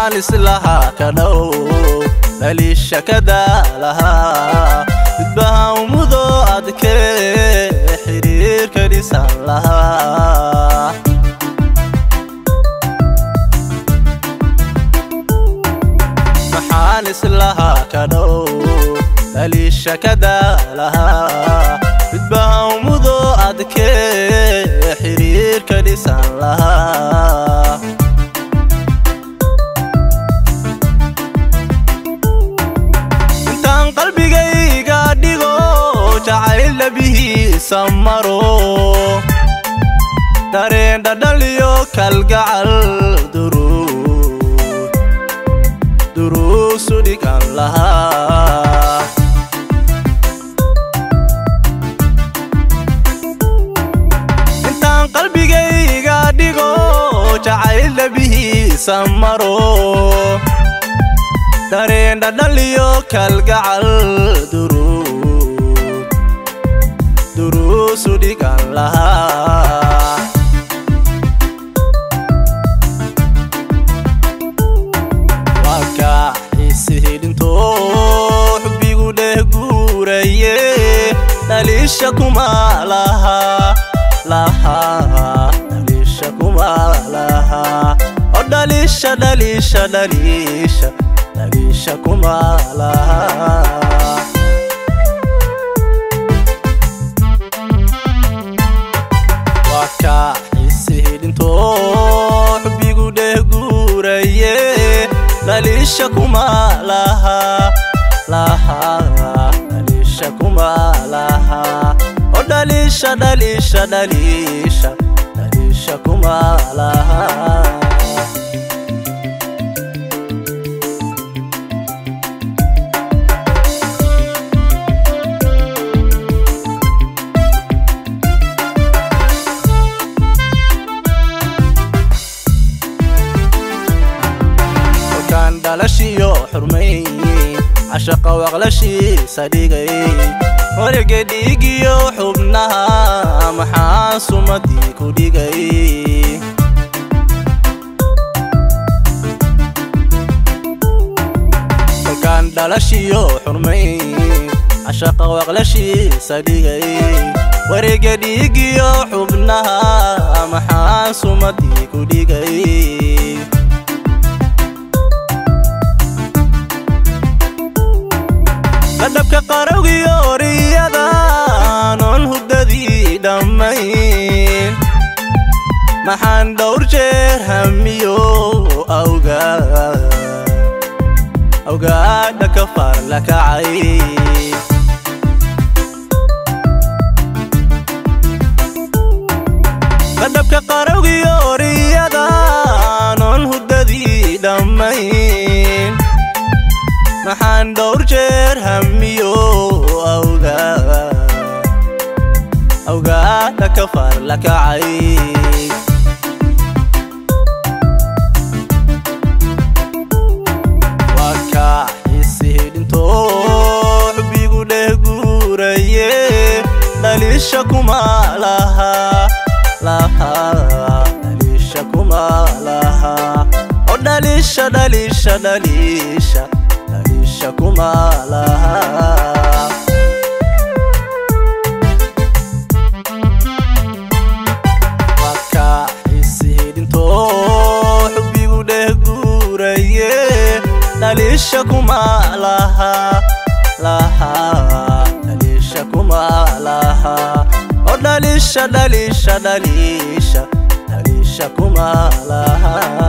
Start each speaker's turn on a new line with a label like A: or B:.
A: maxaan islaha ka dhow dhaliisha ka daalaha midbaha umudo adkee xiriirka dhisan lahaa maxaan islaha ka dhow dhaliisha ka daalaha midbaha umudo adkee xiriirka dhisan lahaa intaan qalbigayga dhigo jacayl labihiisa maro dareen dhadhaliyo kalgacal duruusu dhigan lahaa intaan qalbigayga dhigo jacayl labihiisa maro dareen dhadhaliyo kalgacal duruusu dhigan lahaa waka isihidinto xubbigu dheh guuraye dhaliisha Kumaa laha dhaliisha Kumaa laha oo dhaliisha Kumaa laha waka isihidinto xubbigu dheh guuraye dhaliisha Kumaa laha dhaliisha Kumaa laha oo dhaliisha Kumaa laha dhalashiyo xurmay cashaqa waqlashiisa dhigay warga dhiigiyo xubnaha maxaa sumadii ku dhigay kolkaan dhalashiyo xurmay cashaqa waqlashiisa dhigay warga dhiigiyo xubnaha maxaa sumadii ku dhigay kadhabka qarowgiyo oriyada noon hudadii dhammayn maxaan dhowr jeer hamiyo awgaadha ka far la kacay kadhabka qarowgiyo oriyada noon hudadii dhammayn maxaan dhowr jeer hamiyo awgaadha ka far la kacay waka isihidinto xubbigu dheh guuraye dhaliisha Kumaa laha dhaliisha Kumaa laha oo dhaliisha Kumaa laha waka isihidinto xubbigu dheh guuraye dhaliisha Kumaa laha dhaliisha Kumaa laha oo dhaliisha Kumaa laha